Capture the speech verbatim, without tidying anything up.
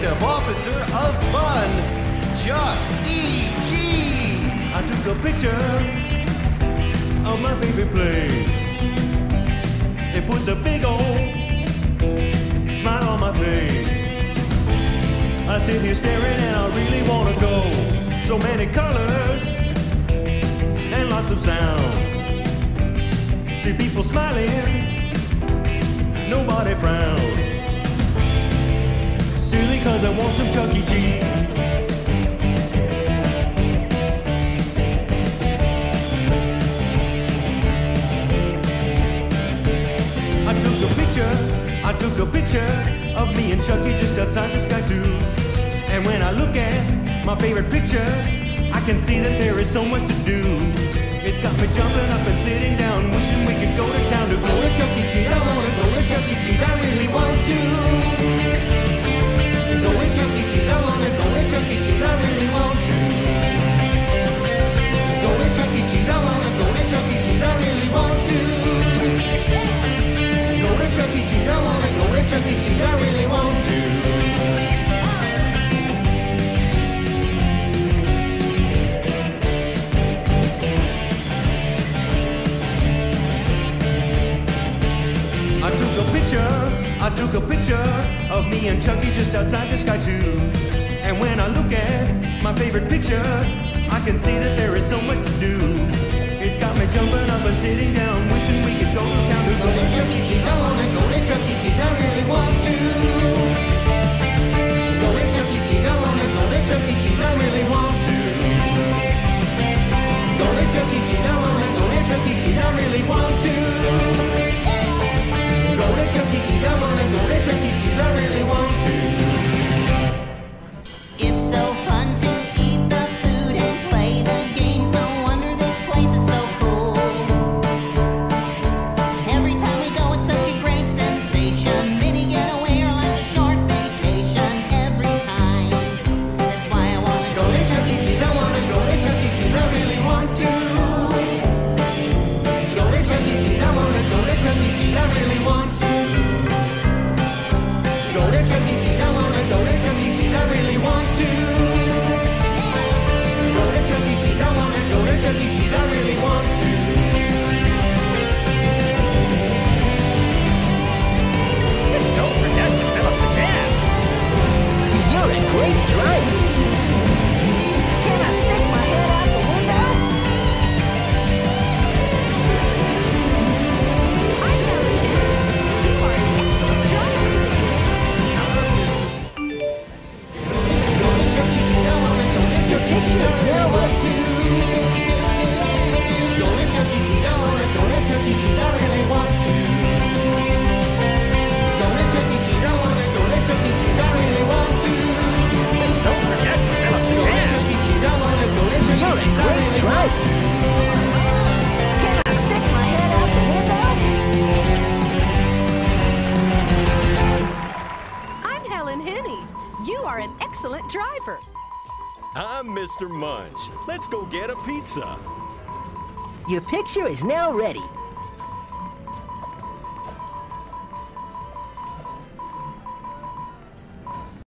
investigative officer of fun, Chuck E. Cheese. I took a picture of my favorite place. It puts a big old smile on my face. I sit here staring and I really want to go. So many colors and lots of sounds. See people smiling, nobody frowns. Silly cause I want some Chuck E. Cheese. I took a picture, I took a picture of me and Chucky just outside the Sky Tubes. And when I look at my favorite picture, I can see that there is so much to do. It's got me jumping up and sitting down, wishing we could go to town to go to Chuck E. Cheese. I wanna go to Chuck E. Cheese, I really want to. Go to Chuck E. Cheese, I wanna go to Chuck E. Cheese, I really want to. Go to Chuck E. Cheese, I wanna go to Chuck E. Cheese, I really want to. Go to Chuck E. Cheese, I wanna go to Chuck E. Cheese, I really want to. I took a picture, I took a picture of me and Chucky just outside the Sky Tube. And when I look at my favorite picture, I can see that there is so much to do. It's got me jumping up and sitting down, wishing we could go to town to go to Chuck E. Cheese. I wanna go to Chuck E. Cheese, I really want to. Go to Chuck E. Cheese, I wanna go to Chuck E. Cheese, I really want to. Go to Chuck E. Cheese, I wanna go to Chuck E. Cheese, I really want to. Go to Chuck E. Cheese, I wanna go to Chuck E. Cheese, I really want to. It's so fun to eat the food and play the games. No wonder this place is so cool. Every time we go, it's such a great sensation. Mini getaway or like a short vacation. Every time. That's why I wanna Go to Chuck E. Cheese, I wanna go to Chuck E. Cheese, I really want to. Go to Chuck E. Cheese, I wanna go to Chuck E. Cheese, I really want to. Go to Chuck E. Cheese, I wanna go to Chuck E. Cheese, I really want to. Go to Chuck E. Cheese, I wanna go to Chuck E. Cheese, I really want to. Don't forget to fill up the gas. You're a great driver. Can I stick my head out the window? I know you. You are an excellent driver. Go to Chuck E. Cheese, I wanna go to Chuck E. Cheese, I really want to. Go to Chuck E. Cheese, I wanna go to Chuck E. Cheese, I really want to. Go to Chuck E. Cheese, I wanna go to Chuck E. Cheese, I really want to. Don't forget to fill up the Go to gas. Chuck E. Cheese, I wanna go to Chuck E. You're a Cheese, I great really want driver. to. Can I stick my head out the window? I'm Helen Henney. You are an excellent driver. I'm Mister Munch. Let's go get a pizza. Your picture is now ready.